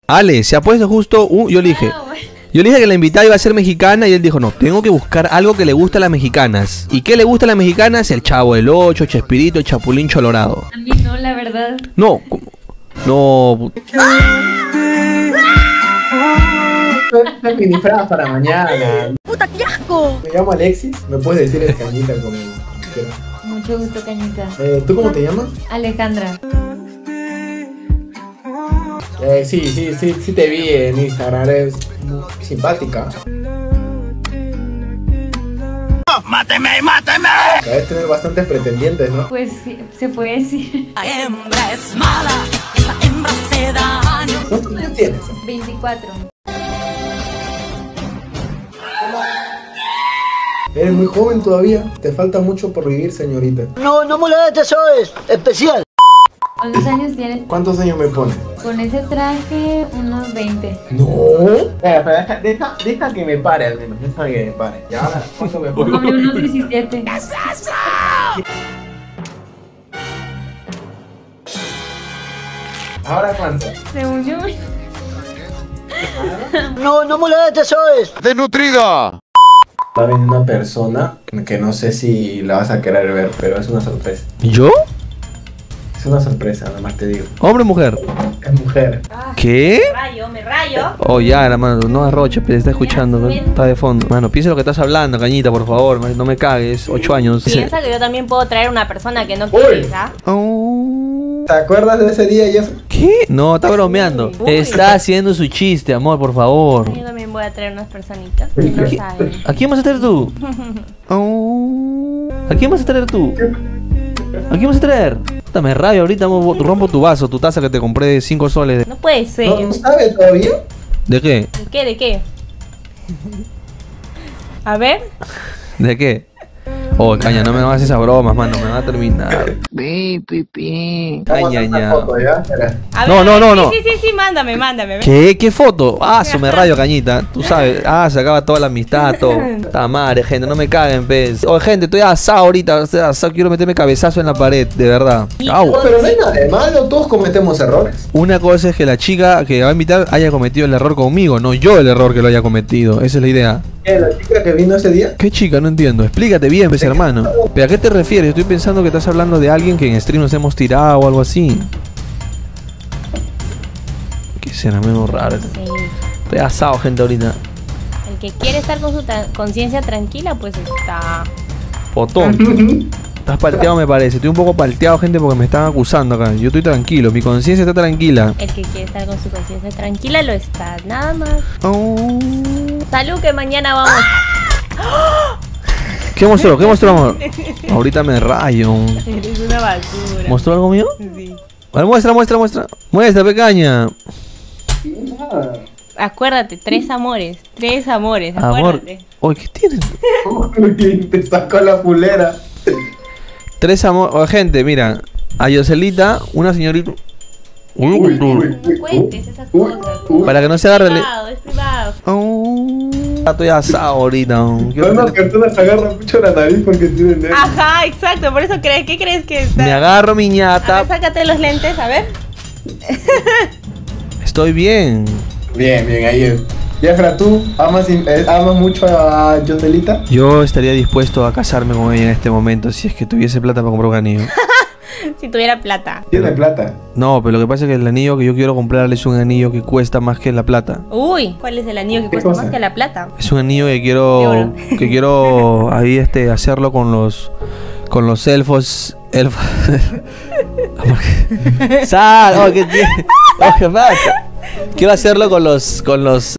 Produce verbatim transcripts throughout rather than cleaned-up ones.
Ale, se ha puesto justo un... Yo le dije... Yo le dije que la invitada iba a ser mexicana y él dijo, no, tengo que buscar algo que le guste a las mexicanas. ¿Y qué le gusta a las mexicanas? El Chavo del Ocho, Chespirito, el Chapulín Colorado. A mí no, la verdad. No, ¿cómo? No. Una mini frase para mañana. ¡Puta, qué asco! Me llamo Alexis, me puedes decir el Cañita como quieras. Mucho gusto, Cañita. Eh, ¿Tú cómo te llamas? Alejandra. Eh, sí, sí, sí, sí te vi en Instagram, eres muy simpática. ¡Máteme, máteme! Debes tener bastantes pretendientes, ¿no? Pues sí, se puede decir. La hembra es mala, esa hembra se daño. ¿Cuántos años tienes? veinticuatro. Eres muy joven todavía, te falta mucho por vivir, señorita. No, no molestes, eso es especial. ¿Cuántos años tienes? ¿Cuántos años me pones? Con ese traje, unos veinte. No. Espera, espera, deja, deja, deja que me pare al menos, deja que me pare. Ya, ahora, ¿cuánto me pones? Ponle unos diecisiete. ¿Ahora cuánto? Según yo. No, no molestes, eso es ¡Desnutrida! Va a venir una persona que no sé si la vas a querer ver, pero es una sorpresa. ¿Yo? Es una sorpresa, nada más te digo. ¿Hombre o mujer? Es mujer. ¿Qué? Me rayo, me rayo. Oh, ya, hermano, no arroche, pero está escuchando, está de fondo. Mano, piensa lo que estás hablando, Cañita, por favor, no me cagues, ocho años. Piensa que yo también puedo traer una persona que no quieres, ¿ah? Oh. ¿Te acuerdas de ese día, Jeff? ¿Qué? No, está bromeando. Uy. Está haciendo su chiste, amor, por favor. Yo también voy a traer unas personitas que no saben. ¿A quién vas a traer tú? Oh. ¿A quién vas a traer tú? ¿A quién vas a traer? Puta, me rayo ahorita, mo- rompo tu vaso, tu taza que te compré de cinco soles. No puede ser. ¿No, no sabe todavía? ¿De qué? ¿De qué? ¿De qué? A ver. ¿De qué? Oh, Caña, no me hagas esas bromas, mano, me va a terminar. Pi, pi, pi. Vamos a hacer Caña, una foto, ¿ya? Espera. A No, ver, no, a ver, no, sí, no. Sí, sí, sí, mándame, mándame. ¿ves? ¿Qué? ¿Qué foto? Ah, su me rayo, Cañita. Tú sabes. Ah, se acaba toda la amistad, todo. Está madre, gente, no me caguen, pez. Oye, gente, estoy asado ahorita. O sea, asado, quiero meterme cabezazo en la pared, de verdad. Au. No, pero no hay nada de malo, todos cometemos errores. Una cosa es que la chica que va a invitar haya cometido el error conmigo, no yo el error que lo haya cometido. Esa es la idea. ¿Qué, la chica que vino ese día? ¿Qué chica? No entiendo. Explícate bien, pues, hermano. ¿Pero a qué te refieres? Estoy pensando que estás hablando de alguien que en stream nos hemos tirado o algo así. ¿Qué será? Menos raro. Sí. Estoy asado, gente, ahorita. El que quiere estar con su tra- conciencia tranquila, pues está. Potón. Estás palteado, me parece. Estoy un poco palteado, gente, porque me están acusando acá. Yo estoy tranquilo. Mi conciencia está tranquila. El que quiere estar con su conciencia tranquila lo está, nada más. Oh. Salud, que mañana vamos. ¿Qué mostró? ¿Qué mostró, amor? Ahorita me rayo. Eres una basura. ¿Mostró algo mío? Sí. A ver, muestra, muestra, muestra. Muestra, pequeña. Acuérdate, tres amores. Tres amores, Amor. acuérdate. Oye, ¿qué tienes? ¿Cómo que te sacó la fulera? Tres amores. Oye, gente, mira. A Yoselita, una señorita. Uy, uy, uy. No cuentes esas Uy, cosas. uy. Para que no se Es agarre. privado, es privado. Oh. Estoy asado ahorita. Quiero Algunas meter- personas se agarran mucho la nariz porque tienen nervios. Ajá, exacto, por eso crees, ¿qué crees que está? Me agarro mi A ñata. ver, sácate los lentes, a ver. Estoy bien. Bien, bien, ahí es. Jeffra, ¿tú amas, eh, amas mucho a Yoselita? Yo estaría dispuesto a casarme con ella en este momento si es que tuviese plata para comprar un anillo. Si tuviera plata. Tiene plata. No, pero lo que pasa es que el anillo que yo quiero comprarle es un anillo que cuesta más que la plata. Uy, ¿cuál es el anillo que ¿Qué cuesta cosa? más que la plata? Es un anillo que De quiero oro. que quiero ahí este hacerlo con los con los elfos elfos. Amor, ¿qué? Sal, oh, ¿qué tiene? Oh, ¿qué pasa? Quiero hacerlo con los con los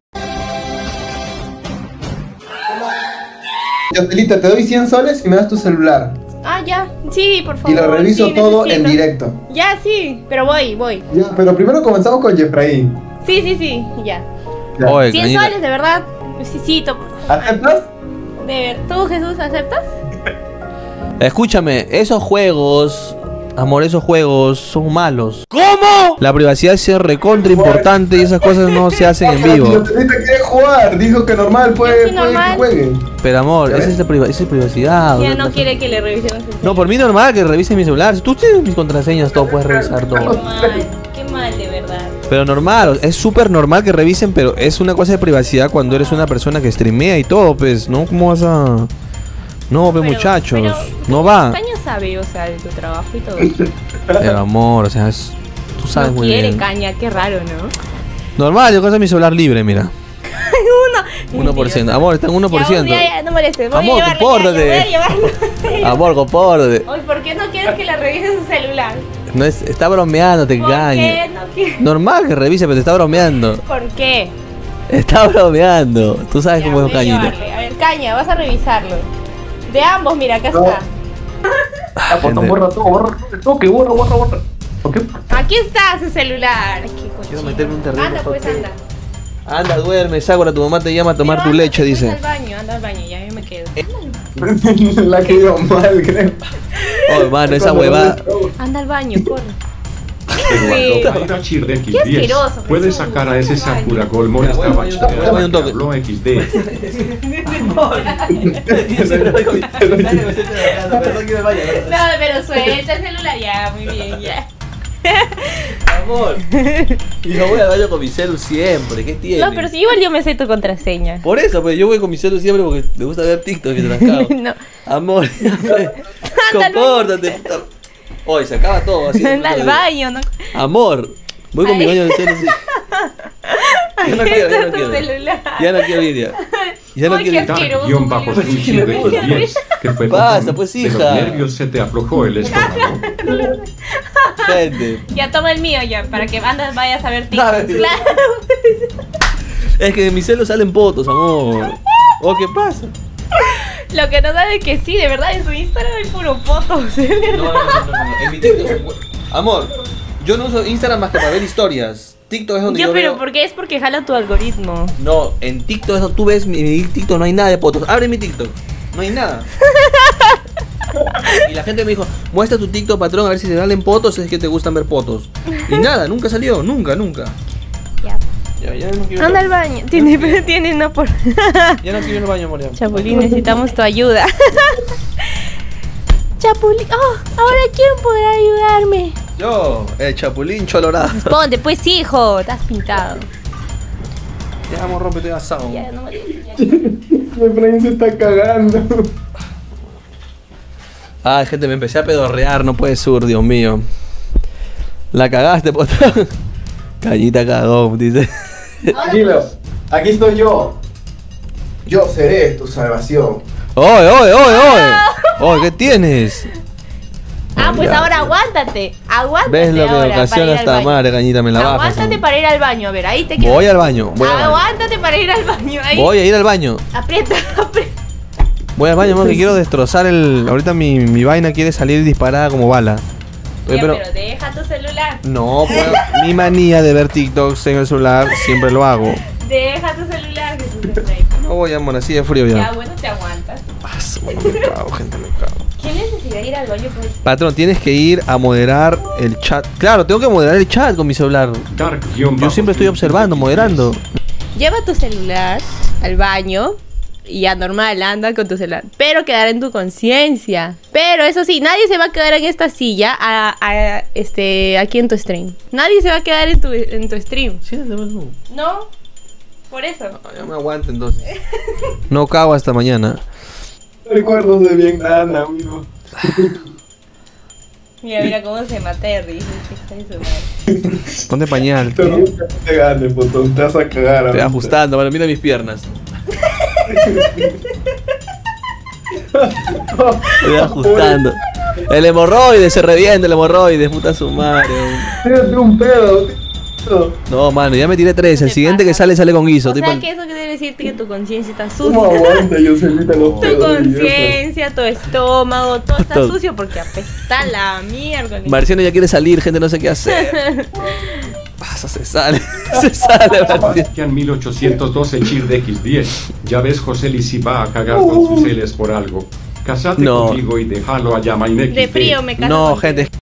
Yoselita, te doy cien soles y me das tu celular. Ah, ya. Sí, por favor. Y lo reviso sí, todo en necesito. directo. Ya, sí, pero voy, voy. Ya, pero primero comenzamos con Jeffraín. Sí, sí, sí, ya. Ya. Oye, cien Cañita, soles, de verdad. Necesito. ¿Aceptas? De ver. ¿Tú, Jesús, aceptas? escúchame, esos juegos, amor, esos juegos son malos. ¿Cómo? La privacidad es recontra importante y esas cosas no se hacen en vivo. Yoselita quiere jugar, dijo que normal, puede, Yo sí, puede normal. que juegue. Pero amor, esa es la priva- esa es privacidad. Ya o sea, no quiere que le revisemos el No, por mí normal que revisen mi celular. Si tú tienes mis contraseñas, todo puedes revisar Qué todo. mal, qué mal, de verdad. Pero normal, es súper normal que revisen, pero es una cosa de privacidad cuando eres una persona que streamea y todo, pues, ¿no? ¿Cómo vas a...? No, pues, Pero- muchachos, pero no va. Caña sabe, o sea, de tu trabajo y todo. Pero amor, o sea, es- tú sabes No muy quiere bien. caña, qué raro, ¿no? Normal, yo cojo mi celular libre, mira. Uno. uno por ciento. Amor, está en uno por ciento. Ya, ya, ya, no molestes. Voy Amor, a llevarle compórtate. caña, voy a llevarle. Amor, compórtate. Oye, ¿por qué no quieres que la revise su celular? No es, está bromeando, te ¿Por engaño. qué no quieres? Normal que revise, pero te está bromeando. ¿Por qué? Está bromeando. Tú sabes Ya, cómo es un voy a cañito. llevarle. A ver, caña, vas a revisarlo. De ambos, mira, acá No. está. Ah, pues Gente. borra todo, borra todo, que borra, borra, borra. ¿Por qué? Aquí está su celular. Qué cochino. Quiero meterme un terreno, Anda, pues porque- anda. Anda, duerme, Sakura, tu mamá te llama a tomar Pero tu anda, leche, te dice. fuiste al baño, anda al baño, ya yo me quedo. La que dio mal, creo. Oh, mano, esa huevada. Anda al baño, corre. Pero cuando va a ir a Chirde X diez, asqueroso, puede Jesús. sacar a ese Anda al baño. Sakura Colmo Mira, estaba voy a- voy a un chileando toque. que habló X D. No, pero suelta el celular ya, muy bien, ya. Amor. Y yo voy al baño con mi celu siempre, ¿qué tiene? No, pero si igual yo me sé tu contraseña. Por eso, pues yo voy con mi celu siempre porque me gusta ver TikTok mientras cago. No. Amor, ya, pues, Anda al baño. compórtate. puta. Hoy se acaba todo así. Anda al baño, ¿no? Amor, voy con mi Ay. baño de celu. Sí. Ya no Ahí quiero, ya está no tu quiero. celular. Ya no quiero ir ya. Ya no Ay, quiero qué ir. asqueroso. Guión bajo Dios. su Chirde X diez, que fue Basta, con- pues, de hija. los nervios se te aflojó el estómago. Gente. Ya toma el mío ya, para que andas vayas a ver No, TikTok. mentira. Claro. Es que de mi celu salen fotos, amor. ¿O qué pasa? Lo que no sabe es que sí, de verdad, en su Instagram hay puro fotos. No, no, no, no, no, no. En mi TikTok se encuentra- Amor, yo no uso Instagram más que para ver historias. TikTok es donde yo, Yo, pero veo... ¿por qué? Es porque jala tu algoritmo. No, en TikTok es donde tú ves mi, mi TikTok, no hay nada de fotos. Abre mi TikTok, no hay nada. Y la gente me dijo, muestra tu TikTok, patrón, a ver si se salen fotos, es que te gustan ver fotos. Y nada, nunca salió, nunca, nunca. Ya. Ya, ya no quiero ir Anda al al baño. Tiene, pero tiene una por. Ya no quiero ir al baño, amor. ya. Chapulín, necesitamos tu ayuda. Chapulín. Oh, ahora ¿quién podrá ayudarme? Yo, el chapulín cholorado. Ponte, pues hijo, estás pintado. Ya, amor, rompete asado. Ya, no me ya. Efraín se está cagando. Ay, gente, me empecé a pedorrear, no puede sur, Dios mío. La cagaste, patrón. Cañita cagó, dice. Tranquilo, aquí estoy yo. Yo seré tu salvación. ¡Oye, oye, oye, oye! Oye, ¿qué tienes? Ah, pues Ya. ahora aguántate. Aguántate. ¿Ves lo que ahora me ocasiona para ir al esta baño. madre, cañita? Me la bajas. Aguántate amor. para ir al baño, a ver, ahí te quedas. Voy al baño, voy al baño. Aguántate para ir al baño, ahí. Voy a ir al baño. Aprieta, aprieta. Voy al baño, amor, que quiero destrozar el... Ahorita mi, mi vaina quiere salir disparada como bala. Oye, Ya, pero... pero deja tu celular. No, pues, mi manía de ver TikToks en el celular siempre lo hago. Deja tu celular, Jesús Efraín. No voy, amor, así de frío Ya, ya. bueno, te aguantas. Ah, su- bueno, me cago, gente, me cago. ¿Qué necesidad de ir al baño? Pues? Patrón, tienes que ir a moderar el chat. Claro, tengo que moderar el chat con mi celular. Dark guión Yo bajo siempre estoy su observando, Chirde moderando. X Lleva tu celular al baño y ya normal, anda con tu celular. Pero quedar en tu conciencia. Pero eso sí, nadie se va a quedar en esta silla a, a- este, aquí en tu stream. Nadie se va a quedar en tu, en tu stream. Sí, de verdad. No, por eso. Ya me aguanto entonces. No cago hasta mañana. Recuerdos de bien Ana, amigo. Mira, mira cómo se mata de risa. Hija de su madre. Ponte pañal. Pero nunca te ganes, botón. Te vas a cagar. Estoy ahorita. ajustando, bueno, mira mis piernas. Estoy ajustando. El hemorroide se revienta, el hemorroide, puta su madre. Tírate un pedo, tío. No, mano, ya me tiré tres. El ¿Qué siguiente pasa? que sale, sale con guiso. O Estoy sea pal- que eso quiere decirte que tu conciencia está ¿Cómo sucia. aguanta yo solita los Tu pedos? conciencia, tu estómago, todo está Todo. sucio porque apesta la mierda. Marciano ya quiere salir, gente, no sé qué hacer. Pasa, se sale. Se sale, Marciano. Sebastián mil ochocientos doce Chirde X diez. Ya ves, José Lisi va a cagar con sus celes por algo. Casate No. conmigo y déjalo allá, Mainex. De frío me caso No, contigo. gente,